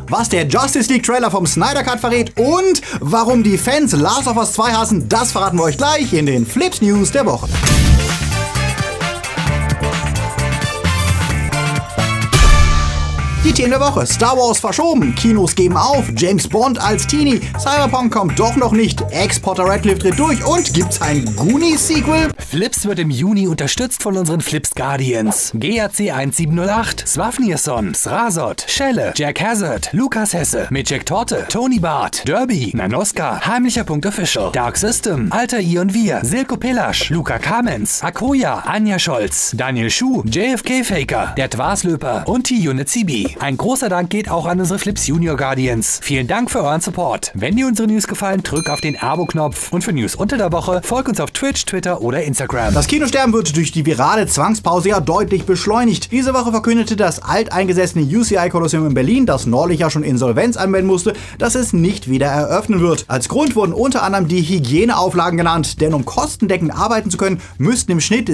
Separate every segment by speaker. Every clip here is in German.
Speaker 1: was der Justice League Trailer vom Snyder Cut verrät und warum die Fans Last of Us 2 hassen, das verraten wir euch gleich in den Flips News der Woche. Die Themen der Woche: Star Wars verschoben, Kinos geben auf, James Bond als Teenie, Cyberpunk kommt doch noch nicht, Ex-Potter Radcliffe dreht durch und gibt's ein Goonies-Sequel?
Speaker 2: Flips wird im Juni unterstützt von unseren Flips Guardians. GAC 1708, Swafnirson, Srazot, Schelle, Jack Hazard, Lukas Hesse, Mitchek Torte, Tony Barth, Derby, Nanoska, Heimlicher Punkt Official, Dark System, Alter Ion Wir, Silko Pelasch, Luca Kamens, Akoya, Anja Scholz, Daniel Schuh, JFK Faker, der Twaslöper und T-Unit CB. Ein großer Dank geht auch an unsere Flips Junior Guardians. Vielen Dank für euren Support. Wenn dir unsere News gefallen, drück auf den Abo-Knopf und für News unter der Woche folgt uns auf Twitch, Twitter oder Instagram.
Speaker 1: Das Kinosterben wird durch die virale Zwangspause ja deutlich beschleunigt. Diese Woche verkündete das alteingesessene UCI Kolosseum in Berlin, das neulich ja schon Insolvenz anmelden musste, dass es nicht wieder eröffnen wird. Als Grund wurden unter anderem die Hygieneauflagen genannt, denn um kostendeckend arbeiten zu können, müssten im Schnitt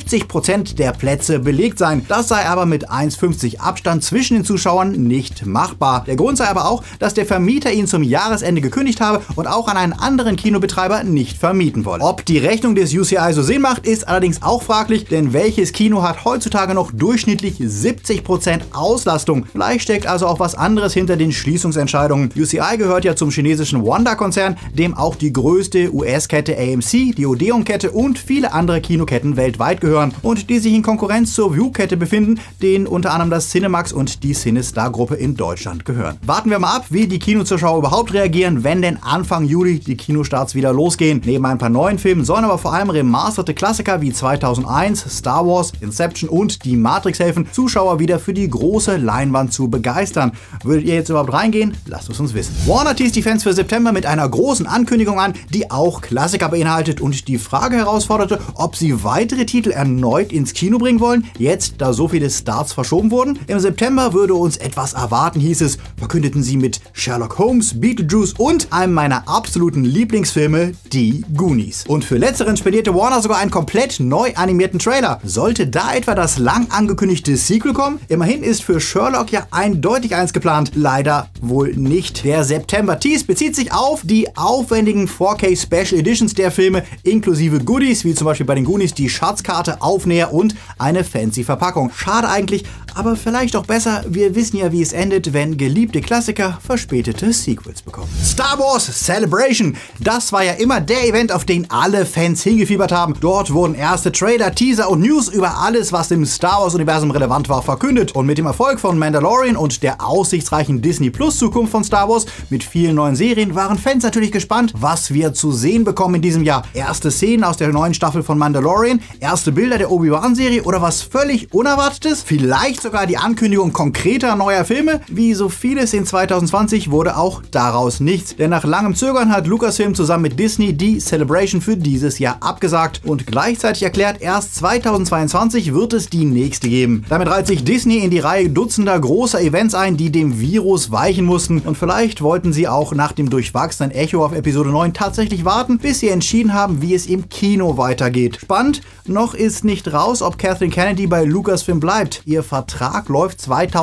Speaker 1: 70% der Plätze belegt sein. Das sei aber mit 1,50 Abstand zwischen den Zuschauern nicht machbar. Der Grund sei aber auch, dass der Vermieter ihn zum Jahresende gekündigt habe und auch an einen anderen Kinobetreiber nicht vermieten wolle. Ob die Rechnung des UCI so Sinn macht, ist allerdings auch fraglich, denn welches Kino hat heutzutage noch durchschnittlich 70% Auslastung? Vielleicht steckt also auch was anderes hinter den Schließungsentscheidungen. UCI gehört ja zum chinesischen Wanda-Konzern, dem auch die größte US-Kette AMC, die Odeon-Kette und viele andere Kinoketten weltweit gehören und die sich in Konkurrenz zur View-Kette befinden, denen unter anderem das Cinemax und die Cinestar-Gruppe in Deutschland gehören. Warten wir mal ab, wie die Kinozuschauer überhaupt reagieren, wenn denn Anfang Juli die Kinostarts wieder losgehen. Neben ein paar neuen Filmen sollen aber vor allem remasterte Klassiker wie 2001, Star Wars, Inception und die Matrix helfen, Zuschauer wieder für die große Leinwand zu begeistern. Würdet ihr jetzt überhaupt reingehen? Lasst es uns wissen. Warner teast die Fans für September mit einer großen Ankündigung an, die auch Klassiker beinhaltet und die Frage herausforderte, ob sie weitere Titel erneut ins Kino bringen wollen, jetzt da so viele Starts verschoben wurden. Im September würde uns etwas erwarten, hieß es, verkündeten sie mit Sherlock Holmes, Beetlejuice und einem meiner absoluten Lieblingsfilme, die Goonies. Und für letzteren spendierte Warner sogar einen komplett neu animierten Trailer. Sollte da etwa das lang angekündigte Sequel kommen? Immerhin ist für Sherlock ja eindeutig eins geplant. Leider wohl nicht. Der September-Tease bezieht sich auf die aufwendigen 4K Special Editions der Filme, inklusive Goodies, wie zum Beispiel bei den Goonies die Schatzkarte, Aufnäher und eine fancy Verpackung. Schade eigentlich, aber vielleicht auch besser, wir wissen ja, wie es endet, wenn geliebte Klassiker verspätete Sequels bekommen. Star Wars Celebration, das war ja immer der Event, auf den alle Fans hingefiebert haben. Dort wurden erste Trailer, Teaser und News über alles, was im Star Wars Universum relevant war, verkündet. Und mit dem Erfolg von Mandalorian und der aussichtsreichen Disney Plus Zukunft von Star Wars mit vielen neuen Serien waren Fans natürlich gespannt, was wir zu sehen bekommen in diesem Jahr. Erste Szenen aus der neuen Staffel von Mandalorian, erste Bilder der Obi-Wan-Serie oder was völlig Unerwartetes, vielleicht sogar die Ankündigung konkreter neuer Filme. Wie so vieles in 2020 wurde auch daraus nichts, denn nach langem Zögern hat Lucasfilm zusammen mit Disney die Celebration für dieses Jahr abgesagt und gleichzeitig erklärt, erst 2022 wird es die nächste geben. Damit reiht sich Disney in die Reihe dutzender großer Events ein, die dem Virus weichen mussten und vielleicht wollten sie auch nach dem durchwachsenen Echo auf Episode 9 tatsächlich warten, bis sie entschieden haben, wie es im Kino weitergeht. Spannend, noch ist nicht raus, ob Kathleen Kennedy bei Lucasfilm bleibt. Ihr Vertrag läuft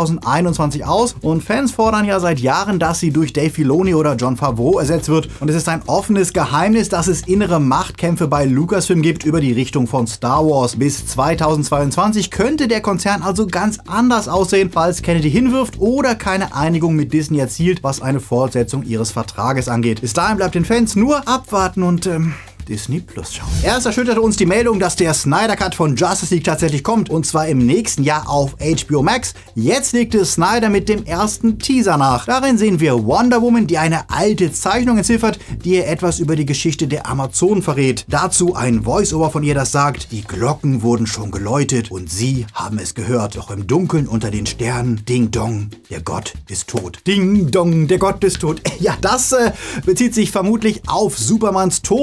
Speaker 1: 2021 aus und Fans fordern ja seit Jahren, dass sie durch Dave Filoni oder Jon Favreau ersetzt wird. Und es ist ein offenes Geheimnis, dass es innere Machtkämpfe bei Lucasfilm gibt über die Richtung von Star Wars. Bis 2022 könnte der Konzern also ganz anders aussehen, falls Kennedy hinwirft oder keine Einigung mit Disney erzielt, was eine Fortsetzung ihres Vertrages angeht. Bis dahin bleibt den Fans nur abwarten und Disney Plus schauen. Erst erschütterte uns die Meldung, dass der Snyder Cut von Justice League tatsächlich kommt und zwar im nächsten Jahr auf HBO Max. Jetzt legte Snyder mit dem ersten Teaser nach. Darin sehen wir Wonder Woman, die eine alte Zeichnung entziffert, die ihr etwas über die Geschichte der Amazonen verrät. Dazu ein Voice-Over von ihr, das sagt, die Glocken wurden schon geläutet und sie haben es gehört. Doch im Dunkeln unter den Sternen, Ding Dong, der Gott ist tot. Ding Dong, der Gott ist tot. Ja, das bezieht sich vermutlich auf Supermans Tod, der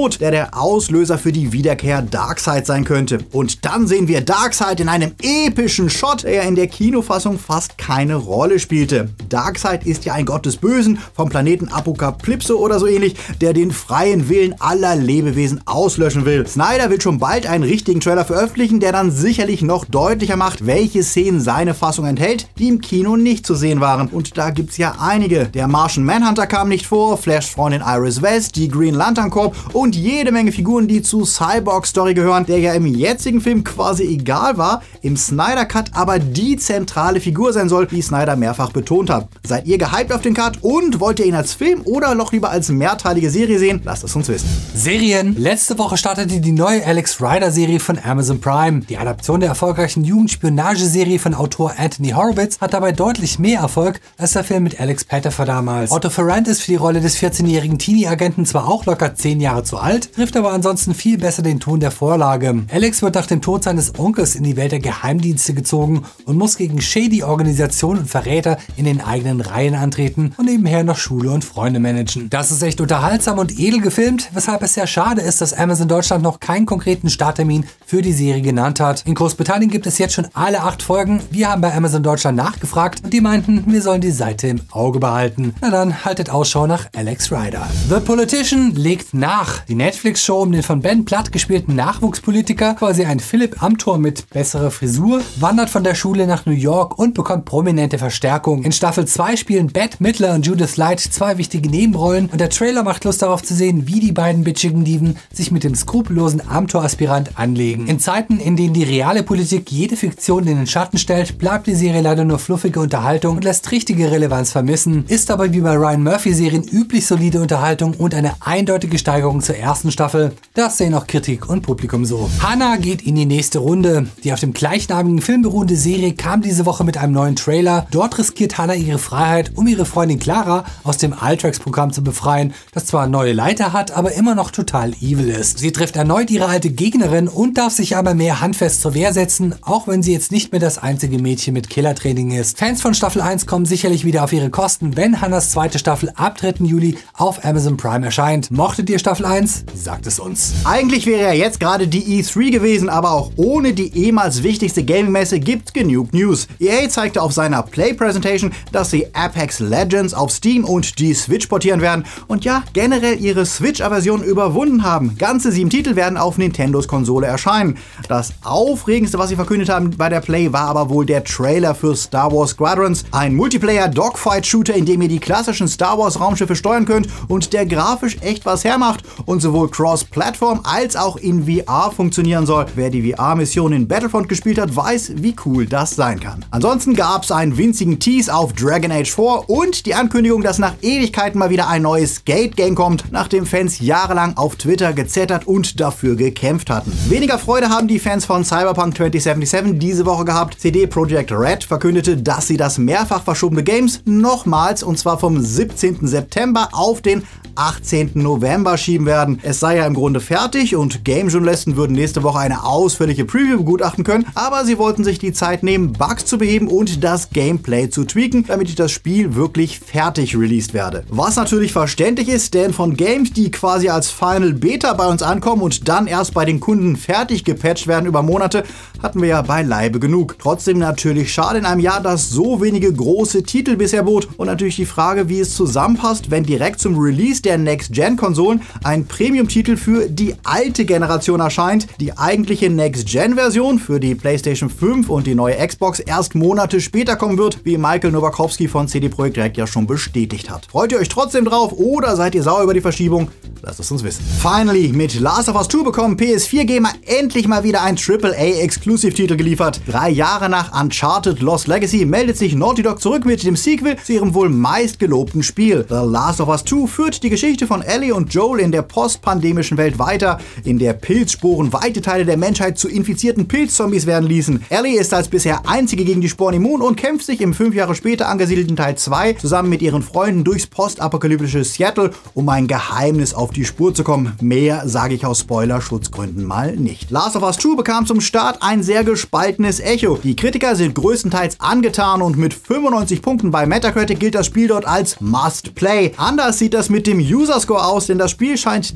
Speaker 1: der Auslöser für die Wiederkehr Darkseid sein könnte. Und dann sehen wir Darkseid in einem epischen Shot, der in der Kinofassung fast keine Rolle spielte. Darkseid ist ja ein Gott des Bösen vom Planeten Apokalypse oder so ähnlich, der den freien Willen aller Lebewesen auslöschen will. Snyder will schon bald einen richtigen Trailer veröffentlichen, der dann sicherlich noch deutlicher macht, welche Szenen seine Fassung enthält, die im Kino nicht zu sehen waren. Und da gibt's ja einige. Der Martian Manhunter kam nicht vor, Flash Freundin Iris West, die Green Lantern Corps und jede Menge Figuren, die zu Cyborg Story gehören, der ja im jetzigen Film quasi egal war, im Snyder Cut aber die zentrale Figur sein soll, wie Snyder mehrfach betont hat. Seid ihr gehypt auf den Cut und wollt ihr ihn als Film oder noch lieber als mehrteilige Serie sehen? Lasst es uns wissen.
Speaker 2: Serien. Letzte Woche startete die neue Alex Rider Serie von Amazon Prime. Die Adaption der erfolgreichen Jugendspionageserie von Autor Anthony Horowitz hat dabei deutlich mehr Erfolg als der Film mit Alex Pettyfer damals. Otto Ferrand ist für die Rolle des 14-jährigen Teenie-Agenten zwar auch locker 10 Jahre zu alt, trifft aber ansonsten viel besser den Ton der Vorlage. Alex wird nach dem Tod seines Onkels in die Welt der Geheimdienste gezogen und muss gegen shady Organisationen und Verräter in den eigenen Reihen antreten und nebenher noch Schule und Freunde managen. Das ist echt unterhaltsam und edel gefilmt, weshalb es sehr schade ist, dass Amazon Deutschland noch keinen konkreten Starttermin für die Serie genannt hat. In Großbritannien gibt es jetzt schon alle 8 Folgen. Wir haben bei Amazon Deutschland nachgefragt und die meinten, wir sollen die Seite im Auge behalten. Na dann, haltet Ausschau nach Alex Rider. The Politician legt nach. Die Netflix-Show um den von Ben Platt gespielten Nachwuchspolitiker, quasi ein Philipp Amthor mit besserer Frisur, wandert von der Schule nach New York und bekommt prominente Verstärkung. In Staffel 2 spielen Bette Midler und Judith Light 2 wichtige Nebenrollen und der Trailer macht Lust darauf zu sehen, wie die beiden bitchigen Diven sich mit dem skrupellosen Amthor-Aspirant anlegen. In Zeiten, in denen die reale Politik jede Fiktion in den Schatten stellt, bleibt die Serie leider nur fluffige Unterhaltung und lässt richtige Relevanz vermissen, ist aber wie bei Ryan Murphy-Serien üblich solide Unterhaltung und eine eindeutige Steigerung zur ersten Staffel. Das sehen auch Kritik und Publikum so. Hannah geht in die nächste Runde. Die auf dem gleichnamigen Film beruhende Serie kam diese Woche mit einem neuen Trailer. Dort riskiert Hannah ihre Freiheit, um ihre Freundin Clara aus dem Ultrax-Programm zu befreien, das zwar neue Leiter hat, aber immer noch total evil ist. Sie trifft erneut ihre alte Gegnerin und darf sich aber mehr handfest zur Wehr setzen, auch wenn sie jetzt nicht mehr das einzige Mädchen mit Killertraining ist. Fans von Staffel 1 kommen sicherlich wieder auf ihre Kosten, wenn Hannahs zweite Staffel ab 3. Juli auf Amazon Prime erscheint. Mochtet ihr Staffel 1? Sagt es uns.
Speaker 1: Eigentlich wäre ja jetzt gerade die E3 gewesen, aber auch ohne die ehemals wichtigste Gaming-Messe gibt's genug News. EA zeigte auf seiner Play-Presentation, dass sie Apex Legends auf Steam und die Switch portieren werden und ja, generell ihre Switch-Aversion überwunden haben. Ganze 7 Titel werden auf Nintendos Konsole erscheinen. Das Aufregendste, was sie verkündet haben bei der Play, war aber wohl der Trailer für Star Wars Squadrons, ein Multiplayer-Dogfight-Shooter, in dem ihr die klassischen Star Wars-Raumschiffe steuern könnt und der grafisch echt was hermacht und sowohl Cross-Plattform als auch in VR funktionieren soll. Wer die VR-Mission in Battlefront gespielt hat, weiß, wie cool das sein kann. Ansonsten gab es einen winzigen Tease auf Dragon Age 4 und die Ankündigung, dass nach Ewigkeiten mal wieder ein neues Skate-Game kommt, nachdem Fans jahrelang auf Twitter gezettert und dafür gekämpft hatten. Weniger Freude haben die Fans von Cyberpunk 2077 diese Woche gehabt. CD Projekt Red verkündete, dass sie das mehrfach verschobene Games nochmals, und zwar vom 17. September auf den 18. November schieben werden. Es sei ja im Grunde fertig und Game-Journalisten würden nächste Woche eine ausführliche Preview begutachten können, aber sie wollten sich die Zeit nehmen, Bugs zu beheben und das Gameplay zu tweaken, damit das Spiel wirklich fertig released werde. Was natürlich verständlich ist, denn von Games, die quasi als Final Beta bei uns ankommen und dann erst bei den Kunden fertig gepatcht werden über Monate, hatten wir ja beileibe genug. Trotzdem natürlich schade in einem Jahr, das so wenige große Titel bisher bot und natürlich die Frage, wie es zusammenpasst, wenn direkt zum Release der Next-Gen-Konsolen ein Premium-Titel für die alte Generation erscheint, die eigentliche Next-Gen-Version für die PlayStation 5 und die neue Xbox erst Monate später kommen wird, wie Michael Nowakowski von CD Projekt Red ja schon bestätigt hat. Freut ihr euch trotzdem drauf oder seid ihr sauer über die Verschiebung? Lasst es uns wissen. Finally, mit Last of Us 2 bekommen PS4-Gamer endlich mal wieder ein AAA-Exclusive-Titel geliefert. 3 Jahre nach Uncharted Lost Legacy meldet sich Naughty Dog zurück mit dem Sequel zu ihrem wohl meistgelobten Spiel. The Last of Us 2 führt die Geschichte von Ellie und Joel in der postpandemischen Welt weiter, in der Pilzsporen weite Teile der Menschheit zu infizierten Pilzzombies werden ließen. Ellie ist als bisher einzige gegen die Sporen immun und kämpft sich im 5 Jahre später angesiedelten Teil 2 zusammen mit ihren Freunden durchs postapokalyptische Seattle, um ein Geheimnis auf die Spur zu kommen. Mehr sage ich aus Spoilerschutzgründen mal nicht. Last of Us 2 bekam zum Start ein sehr gespaltenes Echo. Die Kritiker sind größtenteils angetan und mit 95 Punkten bei Metacritic gilt das Spiel dort als Must-Play. Anders sieht das mit dem User-Score aus, denn das Spiel scheint derzeit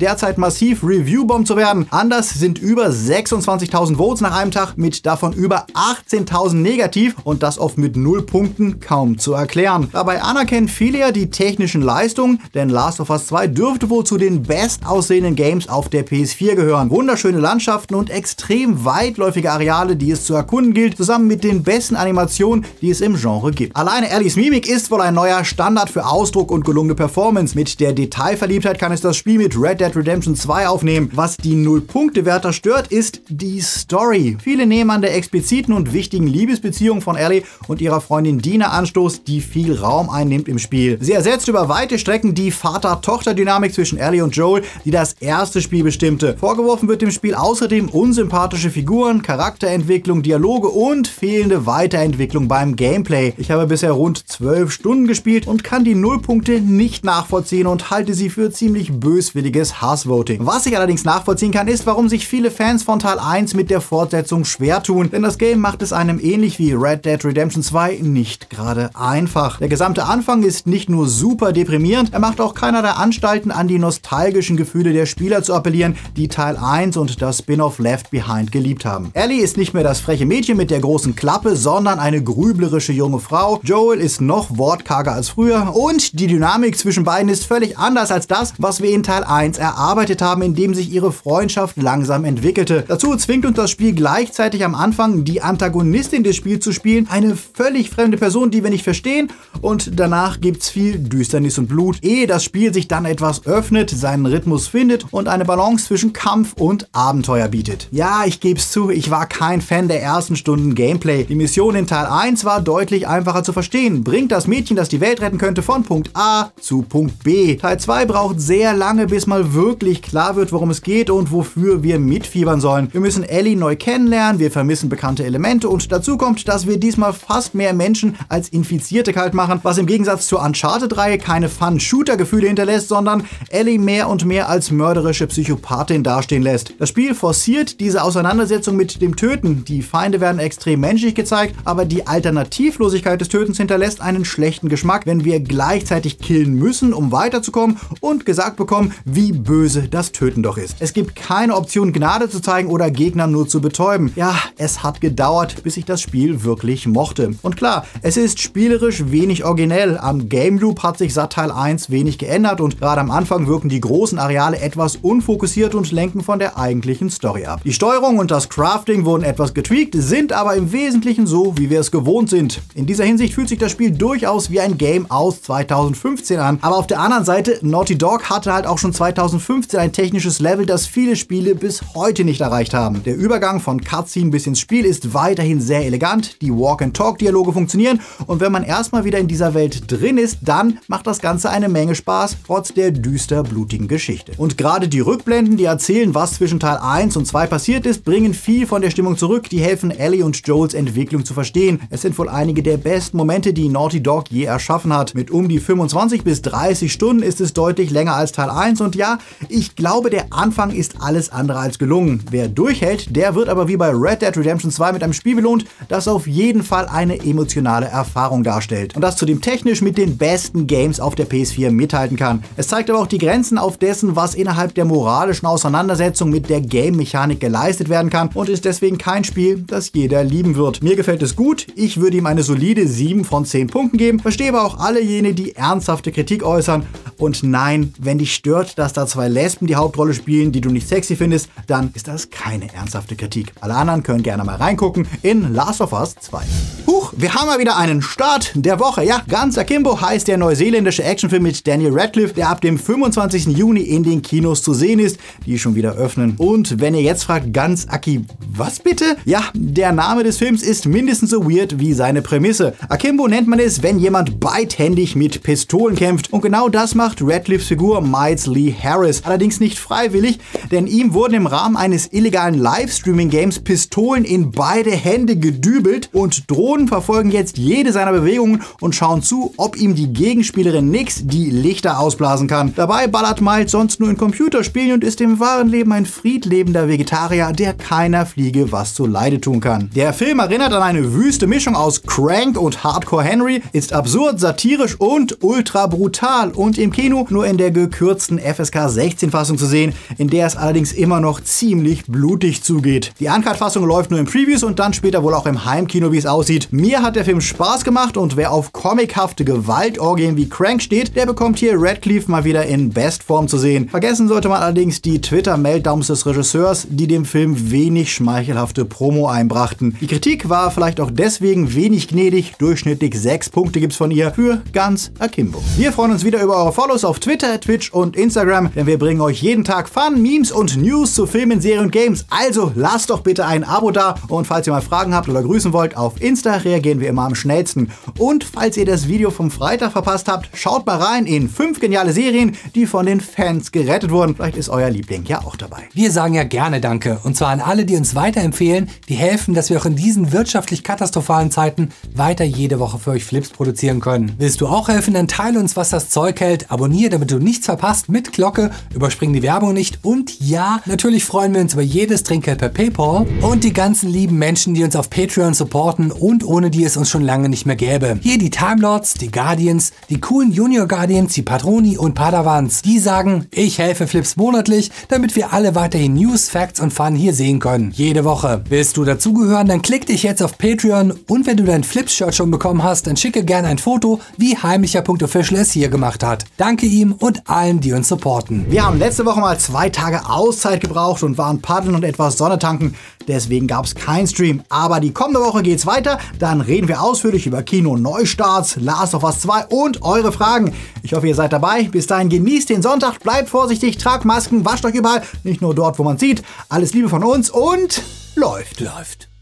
Speaker 1: massiv reviewbombt zu werden. Anders sind über 26.000 Votes nach einem Tag mit davon über 18.000 negativ und das oft mit 0 Punkten kaum zu erklären. Dabei anerkennen viele ja die technischen Leistungen, denn Last of Us 2 dürfte wohl zu den bestaussehenden Games auf der PS4 gehören. Wunderschöne Landschaften und extrem weitläufige Areale, die es zu erkunden gilt, zusammen mit den besten Animationen, die es im Genre gibt. Alleine Ellies Mimik ist wohl ein neuer Standard für Ausdruck und gelungene Performance. Mit der Detailverliebtheit kann es das Spiel mit Red Dead Redemption 2 aufnehmen. Was die 0-Punkte-Werter stört, ist die Story. Viele nehmen an der expliziten und wichtigen Liebesbeziehung von Ellie und ihrer Freundin Dina Anstoß, die viel Raum einnimmt im Spiel. Sie ersetzt über weite Strecken die Vater-Tochter-Dynamik zwischen Ellie und Joel, die das erste Spiel bestimmte. Vorgeworfen wird dem Spiel außerdem unsympathische Figuren, Charakterentwicklung, Dialoge und fehlende Weiterentwicklung beim Gameplay. Ich habe bisher rund 12 Stunden gespielt und kann die 0 Punkte nicht nachvollziehen und halte sie für ziemlich böswilliges Hassvoting. Was ich allerdings nachvollziehen kann, ist, warum sich viele Fans von Teil 1 mit der Fortsetzung schwer tun, denn das Game macht es einem ähnlich wie Red Dead Redemption 2 nicht gerade einfach. Der gesamte Anfang ist nicht nur super deprimierend, er macht auch keinerlei Anstalten, an die nostalgischen Gefühle der Spieler zu appellieren, die Teil 1 und das Spin-off Left Behind geliebt haben. Ellie ist nicht mehr das freche Mädchen mit der großen Klappe, sondern eine grüblerische junge Frau. Joel ist noch wortkarger als früher und die Dynamik zwischen beiden ist völlig anders als das, was wir in Teil 1 erarbeitet haben, in dem sich ihre Freundschaft langsam entwickelte. Dazu zwingt uns das Spiel gleichzeitig am Anfang, die Antagonistin des Spiels zu spielen, eine völlig fremde Person, die wir nicht verstehen, und danach gibt's viel Düsternis und Blut, ehe das Spiel sich dann etwas öffnet, seinen Rhythmus findet und eine Balance zwischen Kampf und Abenteuer bietet. Ja, ich geb's zu, ich war kein Fan der ersten Stunden Gameplay. Die Mission in Teil 1 war deutlich einfacher zu verstehen. Bringt das Mädchen, das die Welt retten könnte, von Punkt A zu Punkt B. Teil 2 braucht sehr lange, bis mal wirklich klar wird, worum es geht und wofür wir mitfiebern sollen. Wir müssen Ellie neu kennenlernen, wir vermissen bekannte Elemente und dazu kommt, dass wir diesmal fast mehr Menschen als Infizierte kalt machen, was im Gegensatz zur Uncharted-Reihe keine Fun-Shooter-Gefühle hinterlässt, sondern Ellie mehr und mehr als mörderische Psychopathin dastehen lässt. Das Spiel forciert diese Auseinandersetzung mit dem Töten. Die Feinde werden extrem menschlich gezeigt, aber die Alternativlosigkeit des Tötens hinterlässt einen schlechten Geschmack, wenn wir gleichzeitig killen müssen, um weiterzukommen und gesagt bekommen, wie böse das Töten doch ist. Es gibt keine Option, Gnade zu zeigen oder Gegner nur zu betäuben. Ja, es hat gedauert, bis ich das Spiel wirklich mochte. Und klar, es ist spielerisch wenig originell. Am Game Loop hat sich seit Teil 1 wenig geändert und gerade am Anfang wirken die großen Areale etwas unfokussiert und lenken von der eigentlichen Story ab. Die Steuerung und das Crafting wurden etwas getweakt, sind aber im Wesentlichen so, wie wir es gewohnt sind. In dieser Hinsicht fühlt sich das Spiel durchaus wie ein Game aus 2015 an. Aber auf der anderen Seite, Naughty Dog hatte halt auch schon 2015 ein technisches Level, das viele Spiele bis heute nicht erreicht haben. Der Übergang von Cutscene bis ins Spiel ist weiterhin sehr elegant, die Walk-and-Talk-Dialoge funktionieren und wenn man erstmal wieder in dieser Welt drin ist, dann macht das Ganze eine Menge Spaß, trotz der düster blutigen Geschichte. Und gerade die Rückblenden, die erzählen, was zwischen Teil 1 und 2 passiert ist, bringen viel von der Stimmung zurück, die helfen Ellie und Joels Entwicklung zu verstehen. Es sind wohl einige der besten Momente, die Naughty Dog je erschaffen hat. Mit um die 25 bis 30 Stunden ist es deutlich länger als Teil 1 und ja, ich glaube, der Anfang ist alles andere als gelungen. Wer durchhält, der wird aber wie bei Red Dead Redemption 2 mit einem Spiel belohnt, das auf jeden Fall eine emotionale Erfahrung darstellt. Und das zudem technisch mit den besten Games auf der PS4 mithalten kann. Es zeigt aber auch die Grenzen auf dessen, was innerhalb der moralischen Auseinandersetzung mit der Game-Mechanik geleistet werden kann und ist deswegen kein Spiel, das jeder lieben wird. Mir gefällt es gut, ich würde ihm eine solide 7 von 10 Punkten geben, verstehe aber auch alle jene, die ernsthafte Kritik äußern. Und nein, wenn dich stört, dass da 2 Lesben die Hauptrolle spielen, die du nicht sexy findest, dann ist das keine ernsthafte Kritik. Alle anderen können gerne mal reingucken in Last of Us 2. Huch, wir haben mal wieder einen Start der Woche. Ja, Guns Akimbo heißt der neuseeländische Actionfilm mit Daniel Radcliffe, der ab dem 25. Juni in den Kinos zu sehen ist, die schon wieder öffnen. Und wenn ihr jetzt fragt, Guns Aki, was bitte? Ja, der Name des Films ist mindestens so weird wie seine Prämisse. Akimbo nennt man es, wenn jemand beidhändig mit Pistolen kämpft. Und genau das macht Radcliffes Figur Miles Lee Harris. Allerdings nicht freiwillig, denn ihm wurden im Rahmen eines illegalen Livestreaming-Games Pistolen in beide Hände gedübelt und Drohnen verfolgen jetzt jede seiner Bewegungen und schauen zu, ob ihm die Gegenspielerin Nix die Lichter ausblasen kann. Dabei ballert Miles sonst nur in Computerspielen und ist im wahren Leben ein friedlebender Vegetarier, der keiner Fliege was zuleide tun kann. Der Film erinnert an eine wüste Mischung aus Crank und Hardcore Henry, ist absurd, satirisch und ultra brutal und im Kino, nur in der gekürzten FSK 16 Fassung zu sehen, in der es allerdings immer noch ziemlich blutig zugeht. Die Uncut-Fassung läuft nur in Previews und dann später wohl auch im Heimkino, wie es aussieht. Mir hat der Film Spaß gemacht und wer auf comichafte Gewaltorgien wie Crank steht, der bekommt hier Radcliffe mal wieder in Bestform zu sehen. Vergessen sollte man allerdings die Twitter-Meltdowns des Regisseurs, die dem Film wenig schmeichelhafte Promo einbrachten. Die Kritik war vielleicht auch deswegen wenig gnädig, durchschnittlich 6 Punkte gibt's von ihr für ganz akimbo. Wir freuen uns wieder über eure Follows auf Twitter, Twitch und Instagram, denn wir bringen euch jeden Tag Fun, Memes und News zu Filmen, Serien und Games. Also lasst doch bitte ein Abo da und falls ihr mal Fragen habt oder grüßen wollt, auf Insta reagieren wir immer am schnellsten. Und falls ihr das Video vom Freitag verpasst habt, schaut mal rein in 5 geniale Serien, die von den Fans gerettet wurden. Vielleicht ist euer Liebling ja auch dabei.
Speaker 2: Wir sagen ja gerne Danke. Und zwar an alle, die uns weiterempfehlen, die helfen, dass wir auch in diesen wirtschaftlich katastrophalen Zeiten weiter jede Woche für euch Flips produzieren können. Willst du auch helfen, dann teile uns, was das Zeug hält. Abonniere, damit du nichts verpasst, mit Glocke, überspring die Werbung nicht. Und ja, natürlich freuen wir uns über jedes Trinkgeld per PayPal und die ganzen lieben Menschen, die uns auf Patreon supporten und ohne die es uns schon lange nicht mehr gäbe. Hier die Timelords, die Guardians, die coolen Junior Guardians, die Patroni und Padawans. Die sagen, ich helfe Flips monatlich, damit wir alle weiterhin News, Facts und Fun hier sehen können. Jede Woche. Willst du dazugehören, dann klick dich jetzt auf Patreon und wenn du dein Flips-Shirt schon bekommen hast, dann schicke gerne ein Foto, wie heimlicher.official es hier gemacht hat. Danke ihm und allen, die uns supporten.
Speaker 1: Wir haben letzte Woche mal 2 Tage Auszeit gebraucht und waren paddeln und etwas Sonne tanken. Deswegen gab es keinen Stream. Aber die kommende Woche geht's weiter. Dann reden wir ausführlich über Kino-Neustarts, Last of Us 2 und eure Fragen. Ich hoffe, ihr seid dabei. Bis dahin genießt den Sonntag, bleibt vorsichtig, tragt Masken, wascht euch überall. Nicht nur dort, wo man sieht. Alles Liebe von uns und läuft.